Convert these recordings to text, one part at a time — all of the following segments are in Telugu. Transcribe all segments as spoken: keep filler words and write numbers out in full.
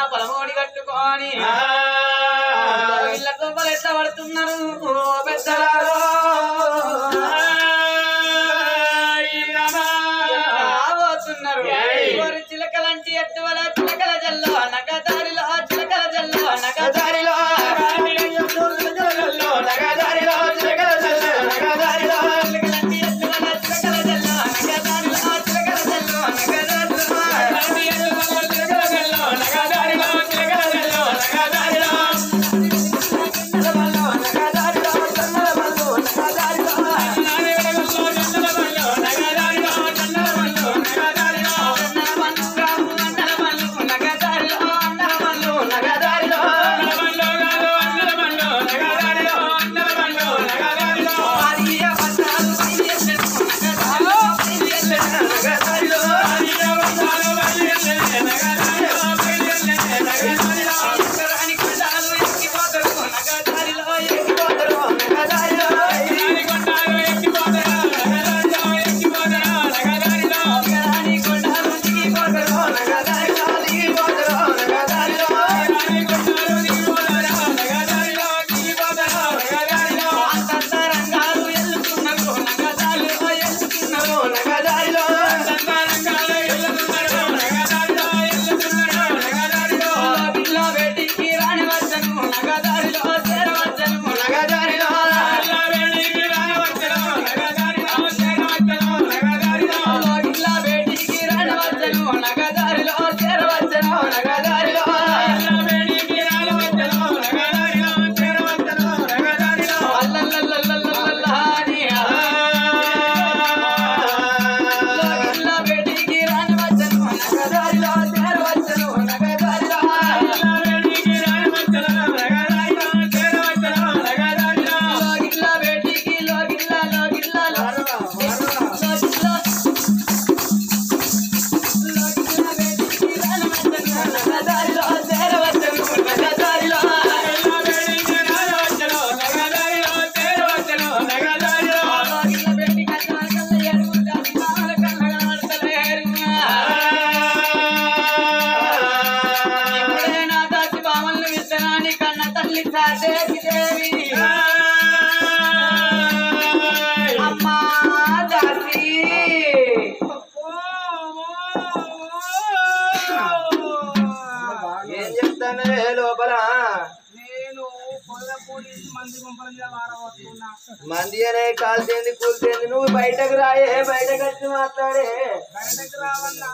పొలమోడి కట్టుకొని ఇళ్ళ కొబ్బలు ఎట్లా పడుతున్నారు పెద్దలారో పోతున్నారు చిలకలంటి ఎట్టువల చిలకల జల్లో నగదారిలో చిలకల జల్లో నగదారిలో నగదారిలో చిలకల జల్లో నగదారిలో చిలకలంటి ఎట్టువల చిలకల జల్లో నగదారిలో చిలకల జల్లో నగదారిలో నగదారిలో చిలకల జల్లో నగదారిలో మంది అనే కాల్చేంది కూల్చేంది నువ్వు బయటకు రాయే బయటకు వచ్చి మాట్లాడే బయటకు రావన్నా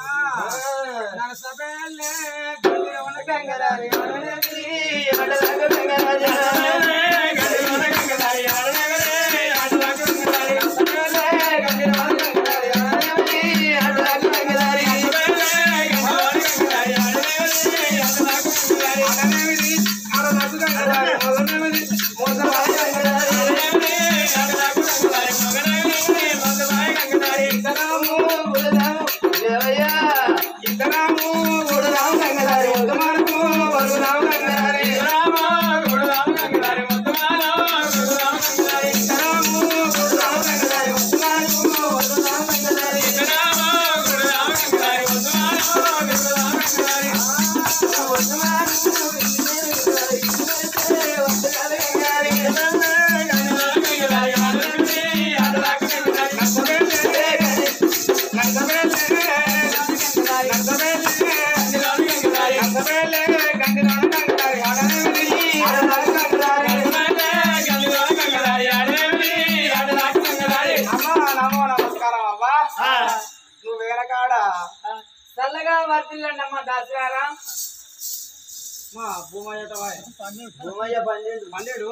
చల్లగా వర్తిల్లండి అమ్మ దాసరారా మా భూమయ్య భూమయ్య పన్నెండు పన్నెండు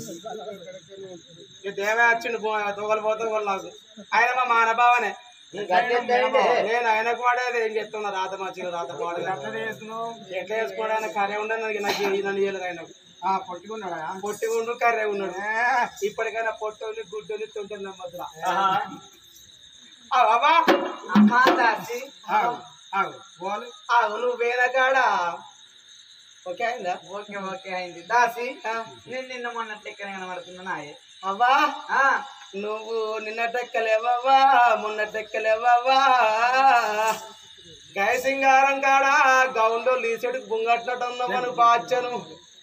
దేవే వచ్చిండు భూమయ్య తోగలు పోతే నాకు ఆయన మా మానభావనే నేను ఆయనకు వాడేది ఏం చెప్తున్నా రాత మార్చి రాత పాడేది ఎట్లా వేసుకోవడానికి కర్రే ఉండదు నాకు నన్ను చేయలేదు ఆయనకు పొట్టిగున్నాడా పొట్టిగుండు కర్రే ఉన్నాడు ఇప్పటికైనా పొట్టోళ్ళు గుడ్డోళ్ళు తింటుంది నమ్మద్దురా అమ్మా దాసి నువ్వు వేరే కాడా ఓకే అయిందా ఓకే ఓకే అయింది దాసి నేను నిన్న మొన్నట్లు ఎక్కడ కనబడుతున్నా నాయే అవ్వా నువ్వు నిన్నటెక్కలేవా మొన్నటెక్కలేవా గయ సింగారం కాడ గౌండో లీసెడుకు బుంగట్టినట్టు ఉన్నా మనకు బాధ్యను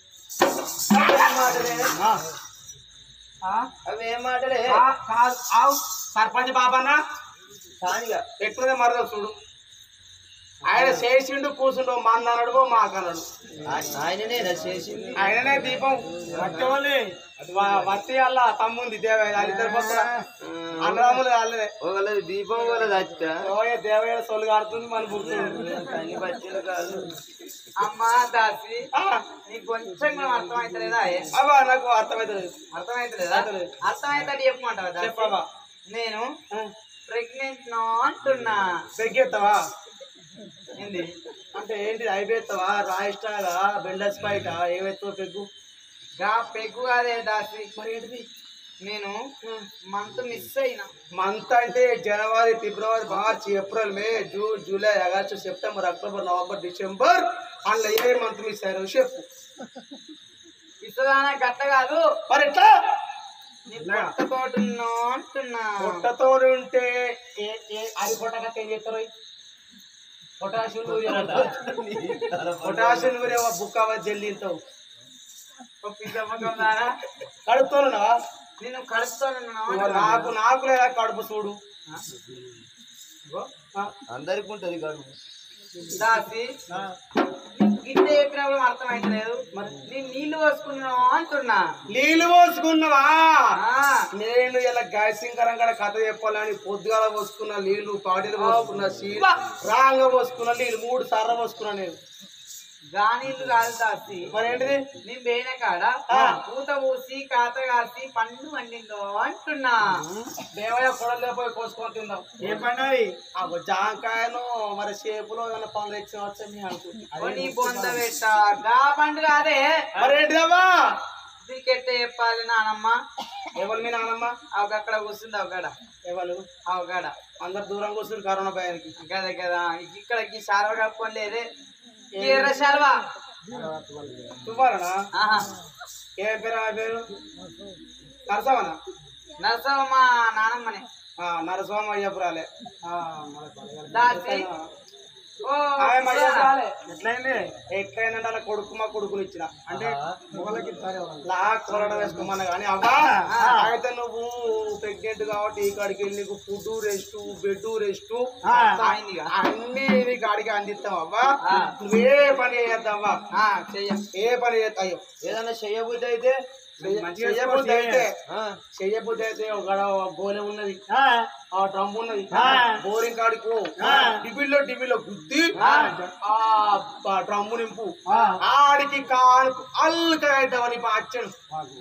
అవేం మాటలే సర్పంచ్ బాబన్న కానిగా ఎక్కువదే మరద చూడు ఆయన చేసిండు కూర్చుండు మా అన్న అన్నాడు మా అక్క అన్నాడు ఆయననే చేసింది ఆయననే దీపం వత్తి అల్ల తమ్ముంది దేవయ్య వాళ్ళిద్దరు పక్కన అన్నదమ్ములు వాళ్ళదే ఒకళ్ళది దీపం ఒకళ్ళది అచ్చ ఓయే దేవయ్య సొల్లు కాడుతుంది మన గుర్తుంది తల్లి బచ్చలు కాదు అమ్మా దాసి నీకు కొంచెం కూడా అర్థమైతలేదా అబ్బా నాకు అర్థమవుతుంది అర్థమైతలేదా అర్థమైతే చెప్పమంటావా చెప్పవా నేను ప్రెగ్నెంట్ నో అంటున్నా పెగ్గెత్తావా ఏంది అంటే ఏంటి అయిపోతావా రాయిస్టాగా బెండర్స్ బయట ఏవైతే పెగ్గు గా పెగ్గు కాదే దాసి మరి ఏంటిది నేను మంత్ మిస్ అయినా మంత్ అంటే జనవరి ఫిబ్రవరి March April May June July August September October November December అందులో ఏ మంత్ మిస్ అయ్యారు చెప్పు ఇస్తదానా గట్ట కాదు మరి ఎట్లా పొట్టతోటున్నా అంటున్నా పొట్టతో ఉంటే అది పొట్టక ఏం చేస్తారు పొటాషియం పొటాషియం బుక్ అవ్వ జల్లింతావు కడుపుతున్నావా నేను కడుపుతాను నాకు నాకు లేదా కడుపు చూడు అందరికి ఉంటది కడుపు దాసి గిట్ట చెప్పినప్పుడు అర్థమైతలేదు మరి నేను నీళ్లు పోసుకున్నావు అంటున్నా నీళ్లు పోసుకున్నావా నేను ఇలా గాయసింకరం కూడా కథ చెప్పాలని పొద్దుగాల పోసుకున్న నీళ్లు పాటిలు పోసుకున్న సీల్ రాంగ పోసుకున్న నీళ్ళు మూడు సార్లు పోసుకున్నా నేను గానీళ్ళు కాదు దాసి మరి ఏంటిది నేను పోయిన కాడ పూత పూసి కాత కాసి పండు వండిందో అంటున్నా దేవయ్య పొడలే పోయి కోసుకొని తిందాం ఏ పండుగ ఆ జాంకాయను మరి షేపులో ఏమైనా పండ్లు ఎక్కి వచ్చని నీ బొంద పెట్ట గా పండు కాదే మరి ఏంటిదమ్మా క్రికెట్ చెప్పాలి నానమ్మ ఎవరు మీ నానమ్మ అక్కడ కూర్చుంది అవగాడ ఎవరు అవగాడ అందరు దూరం కూర్చుని కరోనా భయానికి కదా కదా ఇక్కడికి శాల్వ కప్పుకొని లేదే ఎర్ర శాల్వా తువ్వాలనా ఏ పేరు ఆ పేరు నరసవనా నరసమ్మ నానమ్మనే నరస్వామి అయ్యపురాలే దాసి ఎట్లయిందంటే అలా కొడుకు మా కొడుకుని ఇచ్చిన అంటే లాక్ కొరడం వేసుకోమన్నా కానీ అవ్వా అయితే నువ్వు ప్రెగ్నెంట్ కాబట్టి ఈ కాడికి వెళ్ళి నీకు ఫుడ్ రెస్ట్ బెడ్ రెస్ట్ అన్ని నీకు కాడికి అందిస్తాం అవ్వా నువ్వే పని చేయొద్దవ్వా ఏ పని చేస్తాయో ఏదన్నా చెయ్యబుద్ధి అయితే చెయ్యబుద్ధి అయితే చెయ్యబుద్ధి అయితే ఒక గోలె ఉన్నది ఆ డ్రమ్ ఉన్నది బోరింగ్ కాడికి డిబిల్లో డిబిల్లో గుద్ది ఆ డ్రమ్ము నింపు ఆడికి కానుకు అల్లుకని పాచను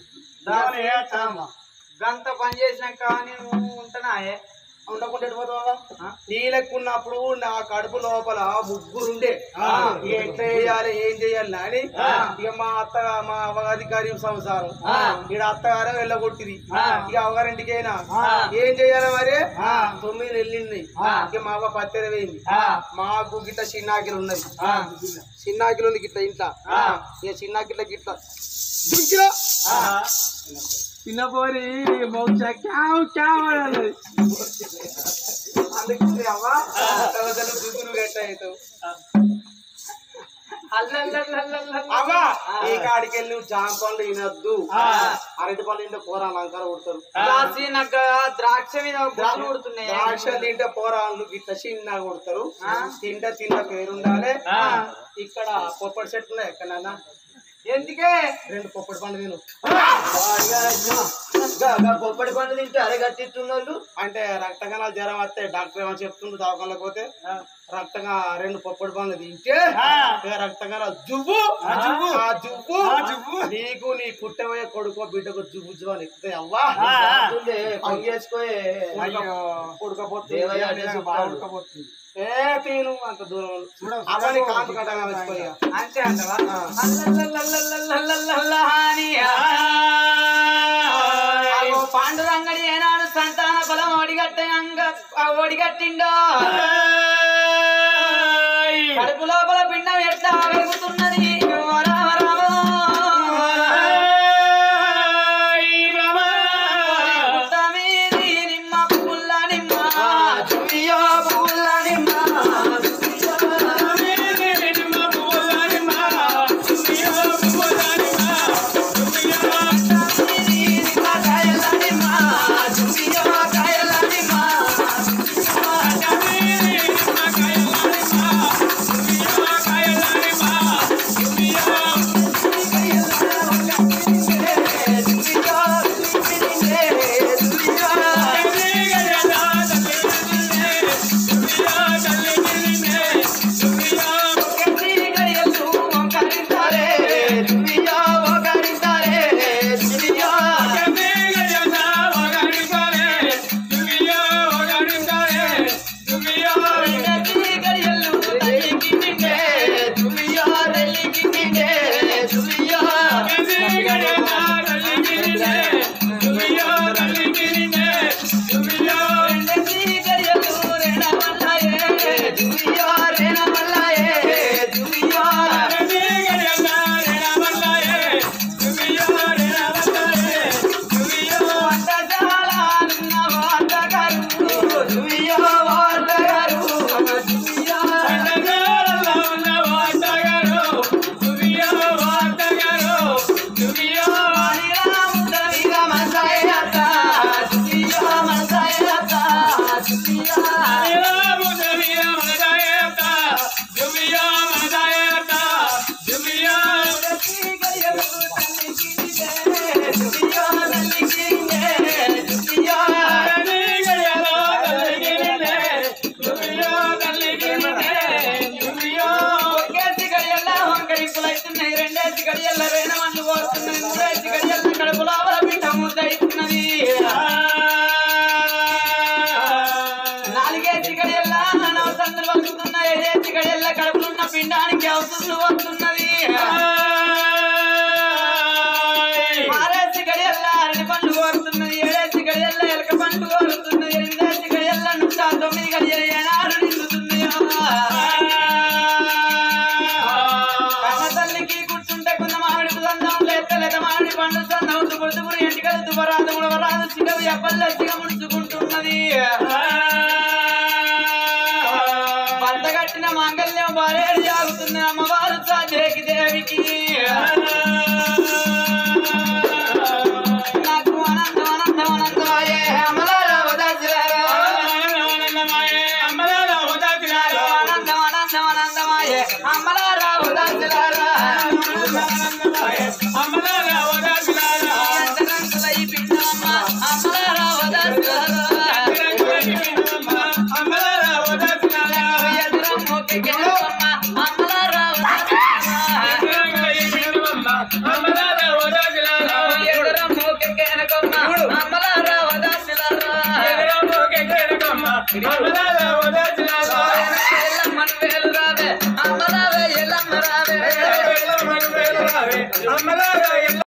గంత పని చేసినాక నేను ఉంటున్నాయే ఉండకుండా వెళ్ళిపోతావా నీ లెక్క ఉన్నప్పుడు నా కడుపు లోపల ముగ్గురుండే ఎట్లా చేయాలి ఏం చేయాలి అని ఇక మా అత్త మా అవ్వగారి గరీబ్ సంసారం ఇక్కడ అత్తగారే వెళ్ళగొట్టింది ఇక అవ్వగారింటికైనా ఏం చేయాలి మరి తొమ్మిది వెళ్ళింది ఇక మా అవ్వ పత్తెర వేయింది మాకు గిట్ల చిన్నాకిలు ఉన్నది చిన్నాకిలు ఉంది గిట్ల ఇంట్లో ఇక చిన్నాకిట్ల గిట్ల చిన్న పోరి అందుకే అవ్వ దుగ్గురు గట్ట అవుతావు అవ్వా ఈ కాడికి వెళ్ళి నువ్వు జామ పండ్లు తినద్దు అరటి పండ్లు తింటే కూర అలంకార కొడతారు నాకు ద్రాక్ష మీద కొడుతున్నాయి ద్రాక్ష తింటే పోరాళ్ళు గిట్ల చిన్న కొడతారు తింటే తిన్న పేరుండాలి ఇక్కడ పొప్పటి చెట్లు ఉన్నాయి ఎక్కడన్నా ఎందుకే రెండు పొప్పటి పండు తిను పొప్పటి పండు తింటే అరగట్టిస్తున్నోళ్ళు అంటే రక్తకణాలు జ్వరం వస్తే డాక్టర్ ఏమని చెప్తుండ్రు దవాఖానలో పోతే రక్తంగా రెండు పొప్పటి పండ్లు తింటే రక్తకణాలు జువ్వు ఆ జువ్వు నీకు నీ పుట్టబోయే కొడుకో బిడ్డకు జువ్వు జువ్వు అని ఎక్కుతాయి అవ్వా పనిచేసుకోయే కొడుకపోతే ఏ తీను అంత దూరం అవన్నీ కాంతి కట్టగా వేసుకోయా అంతే అంటవా పాండురంగడి ఏనాడు సంతాన బలం ఒడిగట్ట ఒడిగట్టిండో కడుపు లోపల పిండం ఎట్లా పెరుగుతున్నది నిమ్మ పుల్ల నిమ్మ పుల్ల నిమ్మ గిరింగే దుయ్యో కడుపులున్న పిండానికి అవసరం వస్తున్నది ఆరేసి గడియల్లా అరటి పండు కోరుతున్నది ఏడేసి గడియల్లా ఎలక పండు కోరుతున్నది ఎనిమిదేసి గడియల్లా నూట తొమ్మిది గడియలు ఏనాడు నిండుతుంది కన్న తల్లికి గుర్తుంటే కొంత మామిడి సందం లేత మామిడి పండు సందం దుబురు దుబురు ఎంటికలు దుబరాదు ఉడవరాదు సిగలు ఎప్పల్ల సిగ ముడుచుకుంటున్నది కట్టిన మాంగళ్యం బారేడు జాగుతుంది అమ్మవారు సాధ్యకి దేవికి నాకు అనందం అనందం అనందమాయే అమలారావు దాసిలారా అనందం అనందం అనందమాయే అమలారావు దాసిలారా ఈ పిండమ్మ అమలారావు దాసిలారా అమ్మలారా